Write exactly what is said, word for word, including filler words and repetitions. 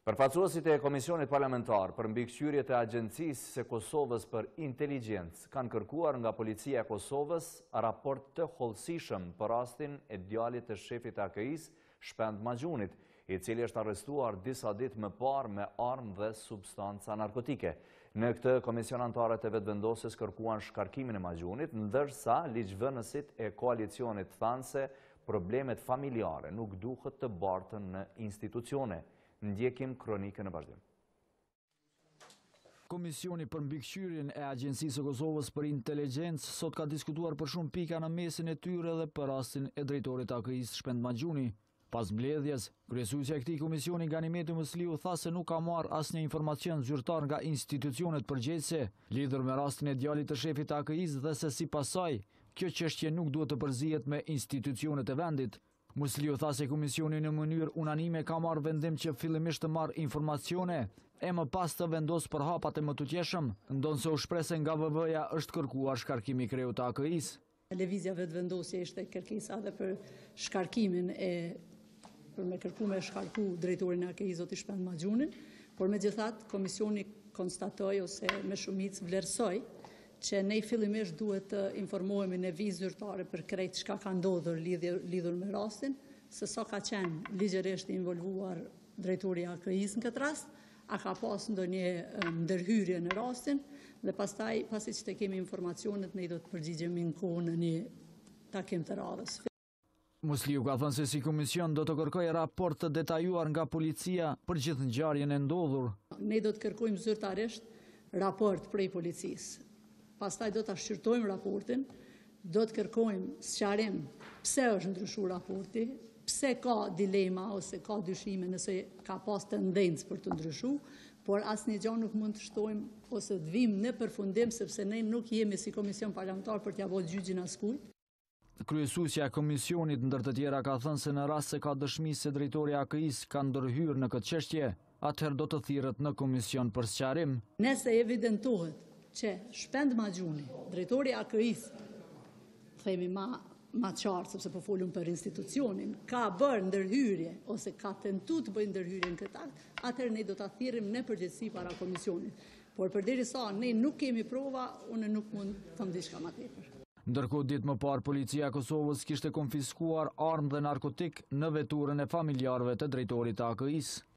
Përfaqësuesit e Komisionit Parlamentar për mbikëqyrjet e Agjencisë së Kosovës për Inteligjencë kanë kërkuar nga Policia e Kosovës raport të hollësishëm për rastin e djalit të shefit të A K I-s Shpend Maxhunit, i cili është arrestuar disa ditë më parë me armë dhe substanca narkotike. Në këtë komision anëtarët e vetëvendosjes kërkuan shkarkimin e Maxhunit, ndërsa ligjvënësit e koalicionit thanë se problemet familjare nuk duhet të bartën në institucione. Ndjekim kronikën e vazhdim. Komisioni për mbikëqyrjen e Agjencisë së Kosovës për Inteligjencë sot ka diskutuar për shumë pika në mesin e tyre dhe për rastin e drejtorit A K I-s Shpend Maxhuni. Pas mbledhjes, kryesuesja e këtij komisioni Ganimeti Musliu tha se nuk ka marrë asnjë informacion zyrtar nga institucionet përgjegjëse lidhur me rastin e djalit të shefit të A K I-s dhe se sipas saj, kjo çështje nuk duhet të përzihet me institucionet e vendit. Musliu tha se komisioni në mënyrë unanime ka marrë vendim që fillimisht të marrë informacione e më pas të vendos për hapat e mëtutjeshëm, ndonse u shpreh se nga V V-ja është kërkuar shkarkimi i kreut të A K I-s. Lëvizja vetëvendosje ishte kërkesa edhe për shkarkimin e për me kërku me shkarku drejtorin e A K I zoti Shpend Maxhunin, por megjithatë komisioni konstatoi ose me shumicë vlerësoi që ne fillimisht duhet të informohemi në vizë zyrtare për krejt çka ka ndodhur lidhur me rastin, se sa ka qenë ligjërisht involvuar drejtori i A K I-s në këtë rast, a ka pas ndonjë ndërhyrje në rastin, dhe pastaj pasi që të kemi informacionet ne do të përgjigjemi në kohë në një takim të radhës. Musliu ka thënë se si komision do të kërkojë raport të detajuar nga policia për gjithë ngjarjen e ndodhur. Ne do të kërkojmë zyrtarisht raport prej policisë. Pastaj do të shqyrtojmë raportin, do të kërkojmë sqarim pse është ndryshuar raporti, pse ka dilema ose ka dyshime nëse ka pas tendencë për të ndryshuar, por asnjë gjë nuk mund të shtojmë ose të vim në përfundim sepse ne nuk jemi si komision parlamentar për t'ia vënë gjyqin askujt. Kryesuesja e komisionit ndër të tjera ka thënë se në rast se ka dëshmi se drejtori i A K I-s ka ndërhyrë në këtë çështje, atëherë do të thirret në komision për sqarim. Nëse evidentohet që Shpend Maxhuni, drejtori i A K I-s, themi ma, ma qartë, sepse po folum për institucionin, ka bërë ndërhyrje ose ka tentu të bëjë ndërhyrje në këtë akt, atëherë ne do ta thirrim në përgjithësi para komisionit. Por përderisa ne nuk kemi prova, unë nuk mund të them diçka më tepër. Ndërkohë ditë më parë Policia e Kosovës kishte konfiskuar armë dhe narkotik në veturën e familjarëve të drejtorit të A K I-s.